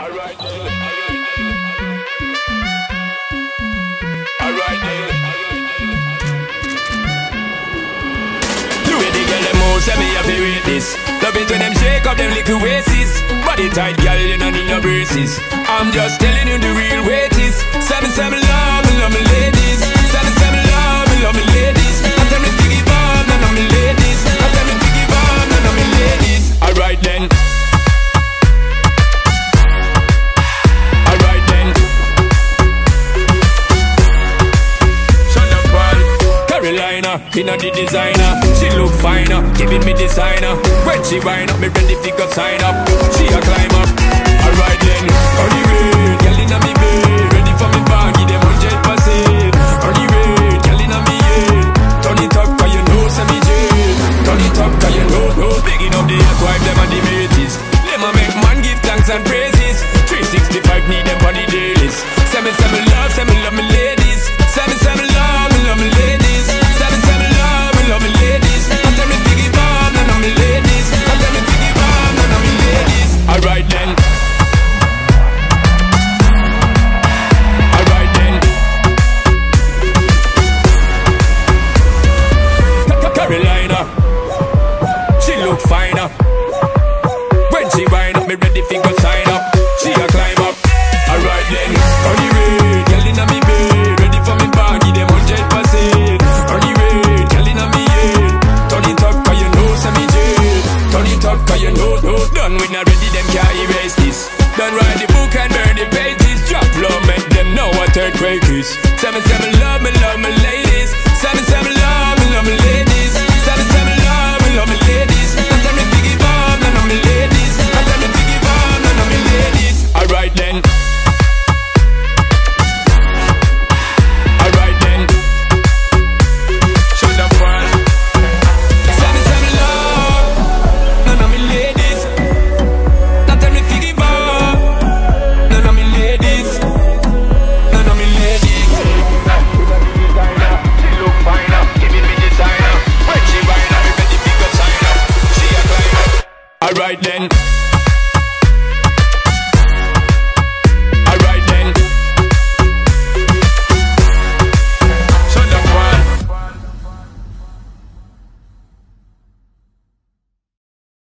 Alright then. Alright then. The way the girl them move, say me have to rate this. Love it when them shake up them little waists. Body tight, girl, you don't need no braces. I'm just telling you the real way it is. Say me love me ladies. Say me love me ladies. I tell me to give on, none of me ladies. I tell me to give on, none of me ladies. Alright then. Alright then. Shut up, boy. Carolina, inna the designer. She look finer, giving me designer. When she wind up, me ready to go sign up. She a climb up. Alright then. On the way, girl inna me bed, ready for me bag, give them 100%. On the way, girl inna me head. Turn it up 'cause you know say me jail. Turn it up 'cause you know. Bigging up the wife them and the mates. Let me make man give thanks and praises. 365 need them on the dailies. Say me love me ladies. Say me love me ladies. Say me love me ladies. I tell me to give on, none of me ladies. I tell me to give on, none of me ladies. Alright then. Alright then. Carolina, she look finer. When she wind up, me ready to go sign up. She a climb up. Alright then. On the way, girl inna me bed, ready for me bag, give them 100%. On the way, girl inna me head. Turn it up 'cause you know say me jail. Turn it up 'cause you know. Done with not ready, them can't erase this. Done write the book and burn the pages. Drop low, make them know what earthquake is. Say me love me ladies. Say me love me ladies. Say me love me ladies.